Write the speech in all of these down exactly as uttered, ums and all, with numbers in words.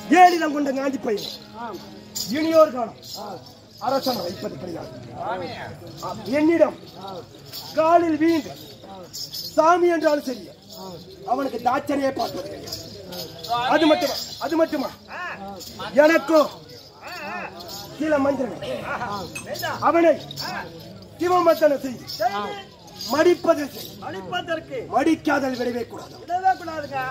ஏழிடம் கொண்ட காந்தி பையன் இனியோர் காலம் அரசனை வைப்பது கிடையாது. என்னிடம் காலில் வீண்டு சாமி என்றாலும் சரி அவனுக்கு தாட்சணையே பார்ப்பது கிடையாது. அது மட்டுமா அது மட்டுமா எனக்கும் சில மந்திரங்கள் அவனை சிவமர்த்தனம் செய்து மடிப்பதற்கு அழிப்பதற்கு மடிக்காதல் விடவே கூடாது. விடவே கூடாதுங்க.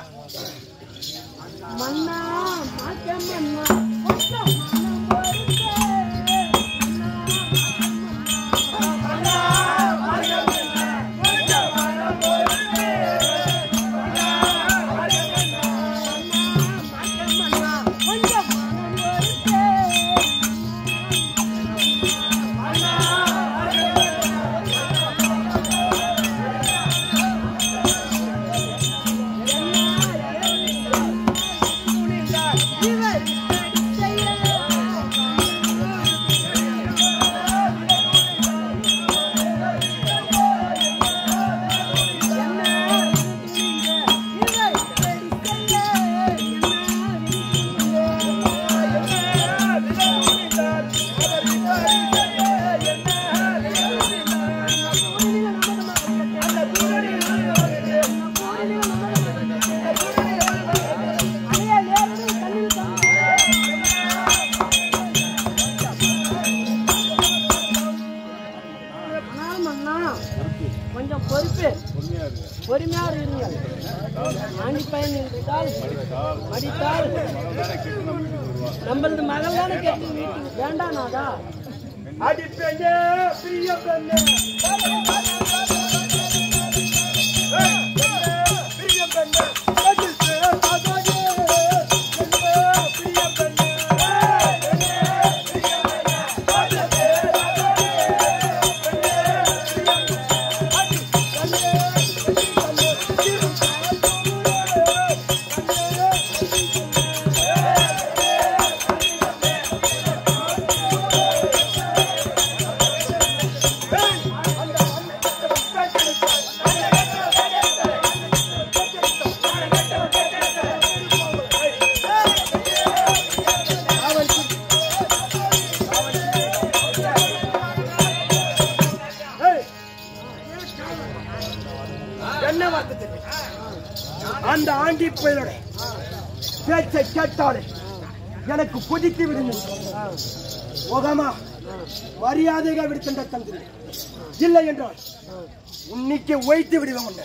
மன்னா மாக்க மன்னா கொஞ்சம் மனம் பொறுத்தே மன்னா மாக்க மன்னா கொஞ்சம் மனம் பொறுத்தே மன்னா மாக்க மன்னா கொஞ்சம் மனம் பொறுத்தே மன்னா கொஞ்சம் பொறுப்பு பொறுமையா இருங்கள். ஆண்டி பையன் என்றால் மடித்தால் நம்மளது மகள் தானே கேட்டு வீட்டுக்கு வேண்டாம். நாதா அடிப்பெண்ணே பிரிய பெண்ணே பிரிய பெண்ணே அந்த ஆண்டி பையனோட பேச்சை கேட்டாலே எனக்கு கொதித்து விடுங்கள். முகமா மரியாதைగా விடுத்த தந்திரி இல்லை என்றால் இன்னைக்கு வைத்து விடுவேன்.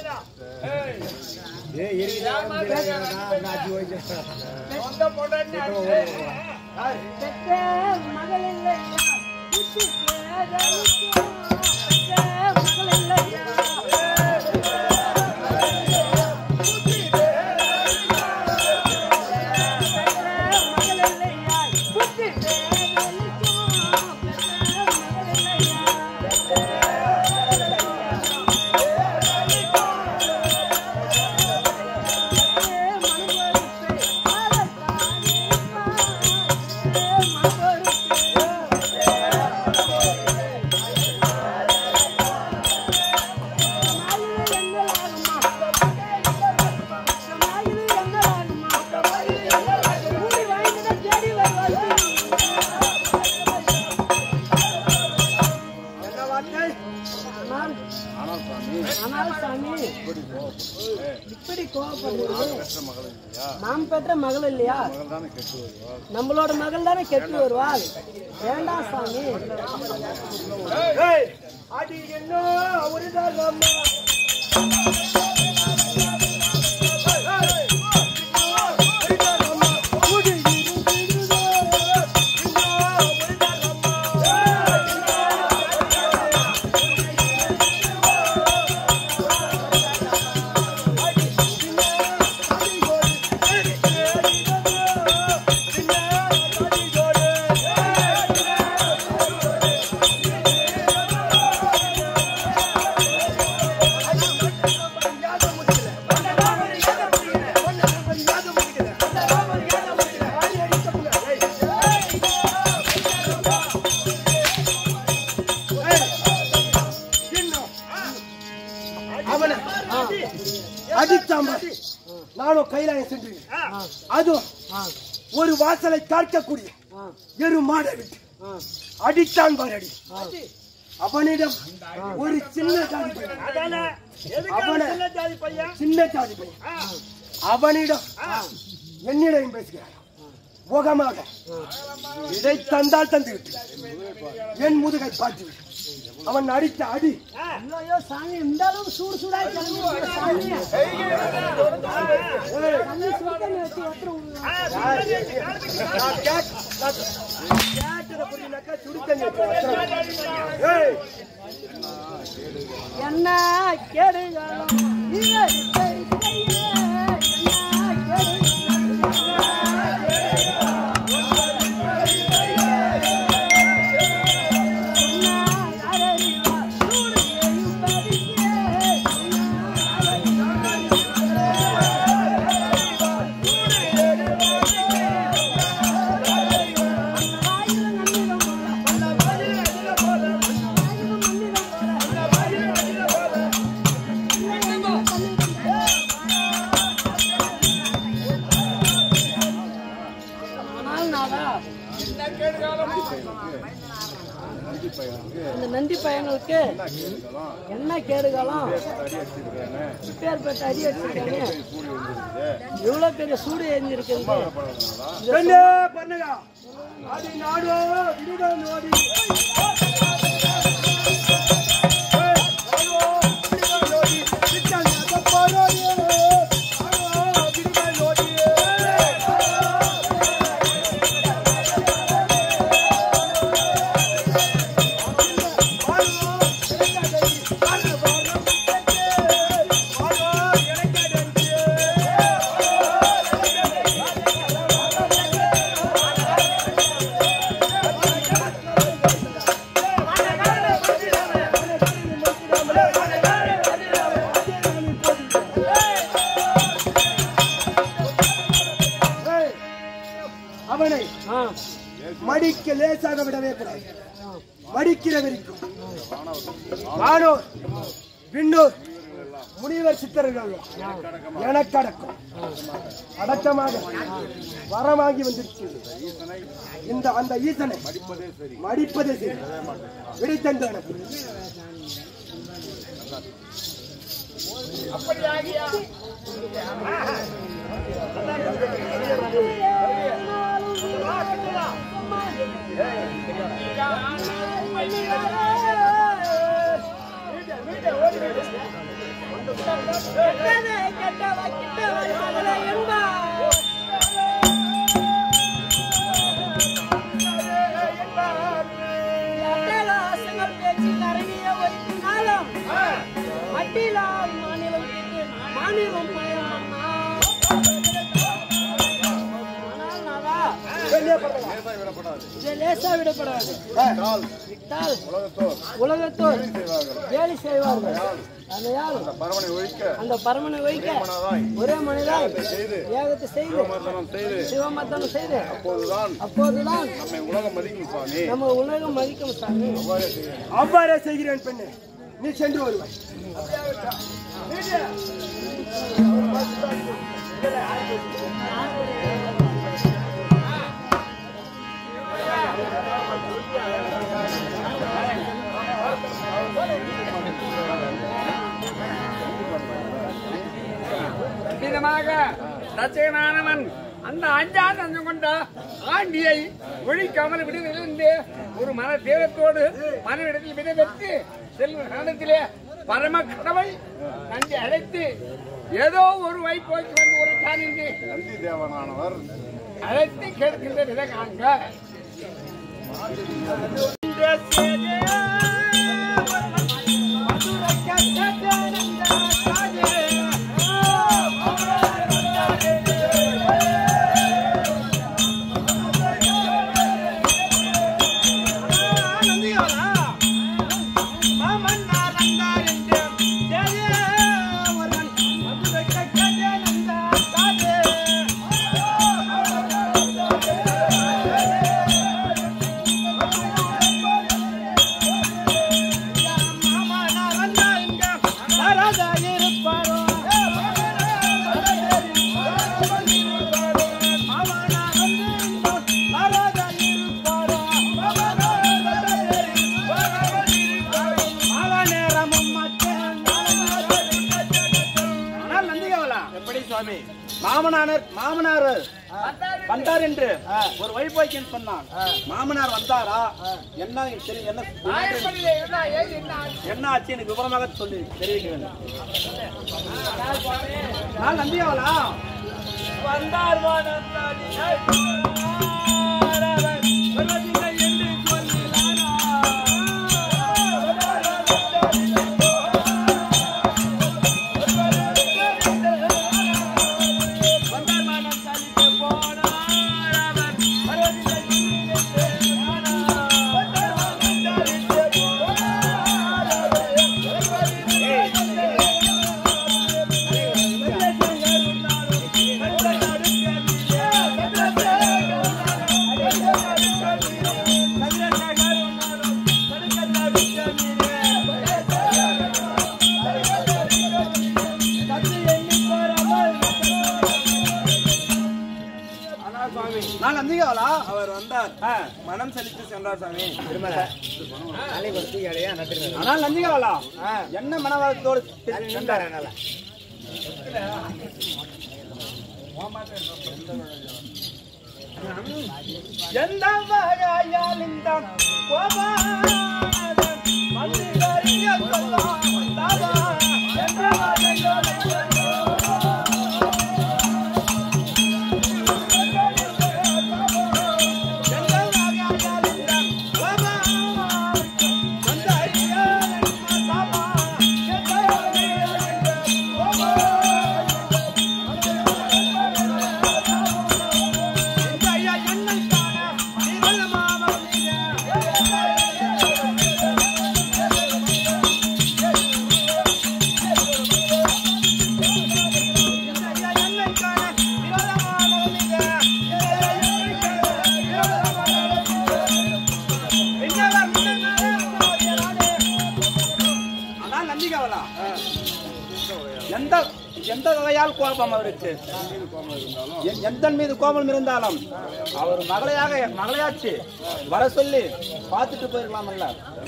மகள் இல்லையா இப்படி கோவப்படுறது? நாம் பெற்ற மகள் இல்லையா? நம்மளோட மகள் தானே கெட்டு வருவாள். வேண்டாம் சாமி. அது என்ன ஒரு அடித்தாம நானும் கையில சென்று அது ஒரு வாசலை தாக்கக்கூடிய எரு மாடை விட்டு அடித்தான் பாரடி. அவனிடம் ஒரு சின்ன ஜாதி பையன் சின்ன ஜாதி பையன் அவனிடம் என்னிடம் பேசுகிறார். முகமாக இதை தந்தால் தந்து விட்டு என் முதுகை பார்த்து விட்டு அவன் அடித்த அடி சாமி இந்த அளவுக்கு சூடு சூடாக என்ன கேடுகாலம் அந்த நந்தி பையனுக்கு என்ன கேடுகாலம் இப்பேற்பட்ட அடி அடிச்சிருக்காங்க. எவ்வளவு பெரிய சூடு எரிஞ்சிருக்கு. அவனை மடிக்க லேசாக விடவே கூடாது. மடிக்கிற வரைக்கும் வானோர் விண்ணோர் முனிவர் சித்தர்கள் எனக்கு அடக்கம் அடக்கமாக வரமாகி வந்திருக்கு. இந்த அந்த ஈசனை மடிப்பதே சரி விடைத்தந்த எனக்கு அப்படியாகியா லேசா விடப்படாது. உலகத்தோர் கேலி செய்வார்கள். அந்த பரமனை ஒழிக்க ஒரே மனிதன் ஏகத்தை செய்து சிவமர்த்தனம் செய்து அப்போதுதான் நம்ம உலகம் மதிக்கும் சாமி. அவ்வாறே செய்கிறேன் பெண்ணு, நீ சென்று வருவாய். தச்சகனானவன் அந்த அஞ்சா தஞ்சம் கொண்ட ஆண்டியை ஒழிக்காமல் விடுதலிருந்து ஒரு மன தேவத்தோடு மனவிடத்தில் விதை பெற்று செல்லும் காலத்திலே பரம கடவுள் நன்றி அழைத்து ஏதோ ஒரு வைப்போக்கு வந்து ஒரு தானின்றி நந்தி தேவனானவர் அழைத்து கேட்கின்ற விதை காண்க. Hey! சுவாமி மாமனார் மாமனார் வந்தார் என்று ஒரு வைபோக்கியன் சொன்னான். மாமனார் வந்தாரா என்ன தெரியும் என்ன என்ன ஆச்சு எனக்கு விவரமாக சொல்லி தெரிவிக்க வேண்டும். நான் நம்பியாவலா வந்தார் அவர் வந்தார். மனம் செலுத்தி சென்றார் சாமி. ஆனால் நந்திகாவலா என்ன மனவாளத்தோடு சென்றார்? எந்த வகையால் இந்த எந்த வகையால் கோபம் அவருக்கு எந்த மீது கோபம் இருந்தாலும் அவர் மகளையாக மகளையாச்சு வர சொல்லி பார்த்துட்டு போயிருக்கலாமல்ல.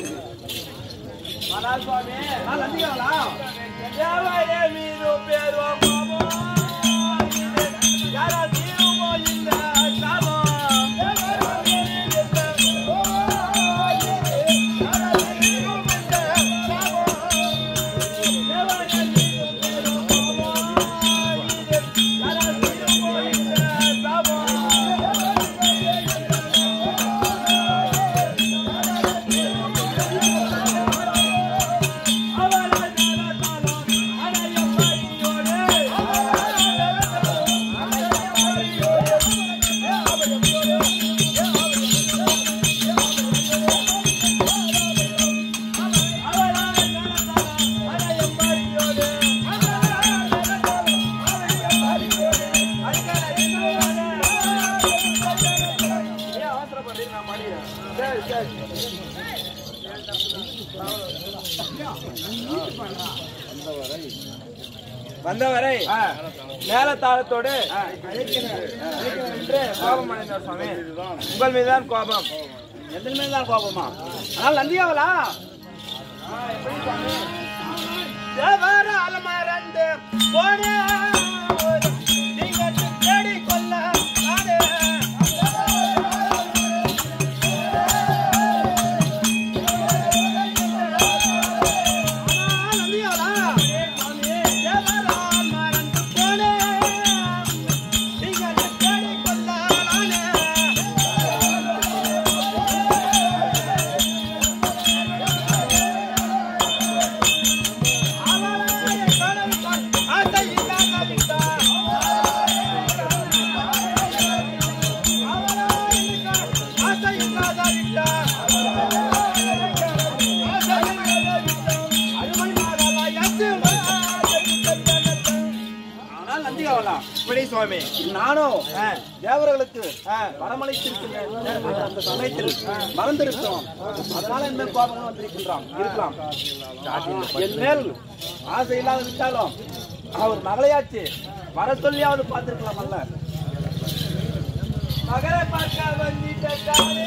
வந்தவரை மேலத்தாளத்தோடு கோபம் அடைந்தார் சுவாமி. உங்கள் மீதுதான் கோபம். எந்த மீதுதான் கோபமா? ஆனால் நந்தியாவலா மறந்து போன தேடி கொள்ள சுவாமி. நானும் தேவர்களுக்கு வரமளித்திருக்கிறேன். அந்த சமயத்தில் மறந்திருக்கிறோம். அதனால என்ன கோபங்கள் வந்திருக்கின்றான் இருக்கலாம். என் மேல் ஆசை இல்லாத விட்டாலும் அவர் மகளையாச்சு வர சொல்லியாவது பார்த்திருக்கலாம் அல்ல. மகளை பார்க்க வந்துட்டாலே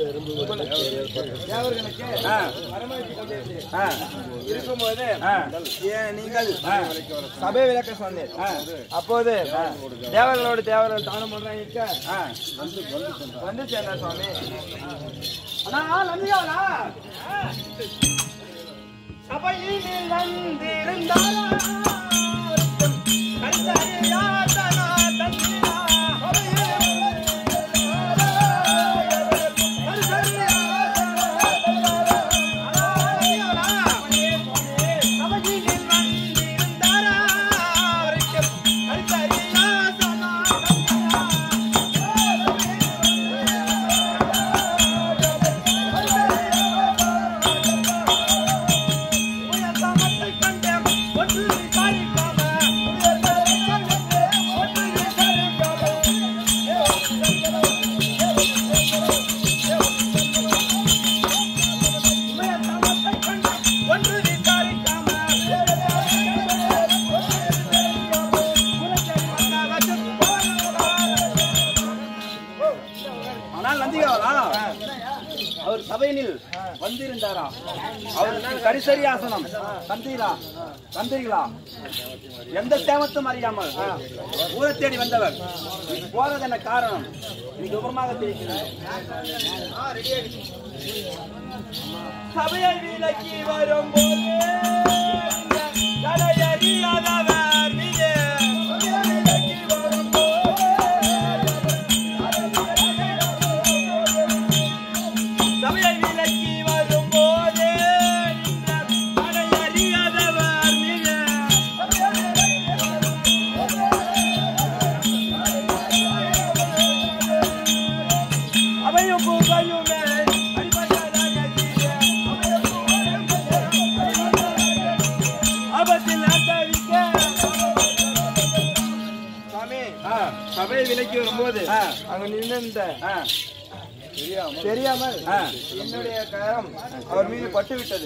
தேவர்களுக்கு வரமளித்துக் கொண்டிருந்து இருக்கும்போது நீங்கள் சபை விளக்க சொன்னேன். அப்போது தேவர்களோடு தேவர்கள் தானம் பண்றாங்க வந்து சேர்ந்த சுவாமி. சபையில் வந்திருந்தாரா அவர் சபையில் வந்திருந்தாரா? அவருக்கு கரிசரி ஆசனம் தந்தீரா தந்தீர்களா? எந்த தேவத்தும் அறியாமல் ஊரை தேடி வந்தவர் போறது என்ன காரணம்? இன்னைக்கு விவரமாக தெரிவிக்கிறேன். சபையை விலக்கி வரும்போது தலையறியாதவர் மீது சபையை விலக்கி வரும்போது அங்க நின்று தெரியாமல் என்னுடைய கரம் அவர் மீது பட்டு விட்டது.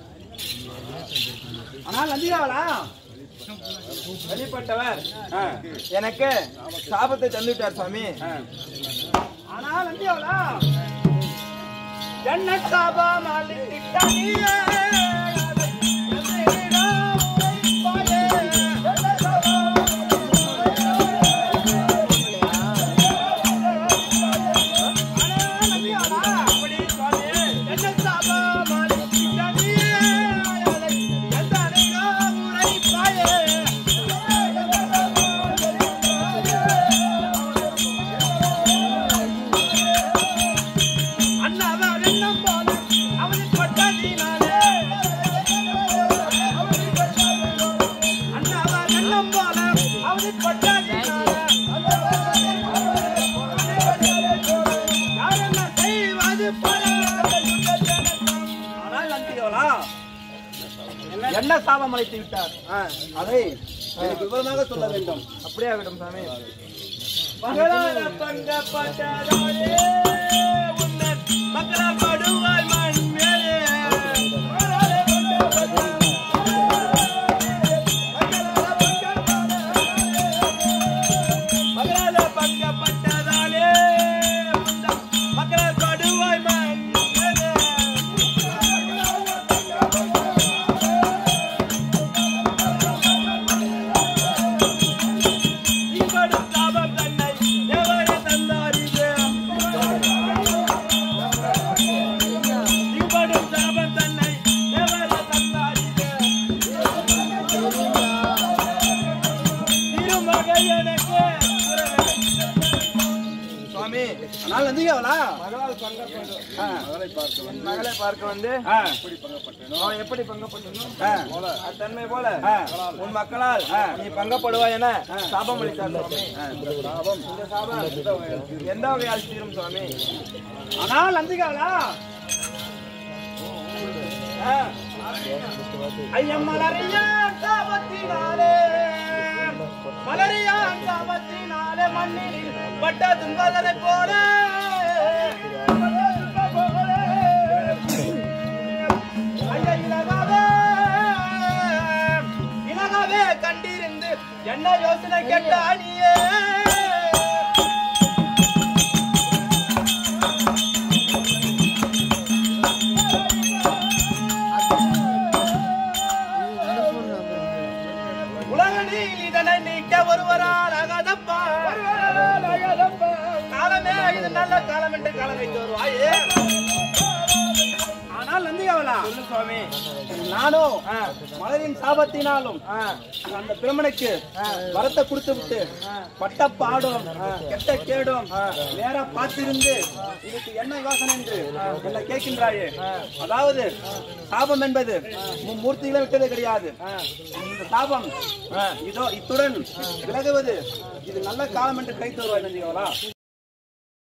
ஆனால் நந்தியாவலா வெளிப்பட்டவர் எனக்கு சாபத்தை தந்துவிட்டார் சுவாமி. ஆனால் நந்தியாவலா என்ன சாபம் என்ன சாபம் அழைத்து விட்டார்? அதை விவரமாக சொல்ல வேண்டும். அப்படியே ஆகட்டும் சாமி. மகளை பார்க்க வந்து எப்படி பங்கப்பட்டனும் தன்மை போல உன் மக்களால் நீ பங்கப்படுவாய் என சாபம் அளித்தார். எந்த வகையால் தீரும் சுவாமி? ஆனால் நந்திகாவலா ஐயம் மலரியான் சாபத்தினாலே மலரியான் சாபத்தினாலே மண்ணில் பட்ட துன்பதனை போல இலகாவே கண்டிருந்து என்ன யோசனை கேட்ட அணியே சுவாமி நானும் மலரின் சாபத்தினாலும் அந்த பிரமனுக்கு வரத்தை கொடுத்து விட்டு பட்ட பாடும் கெட்ட கேடும் நேரா பார்த்திருந்து இதுக்கு என்ன யோசனை என்று என்ன கேட்கின்றாயே. அதாவது சாபம் என்பது மூர்த்திகளை விட்டது கிடையாது. இந்த சாபம் இதோ இத்துடன் விலகுவது இது நல்ல காலம் என்று கை தருவாய்.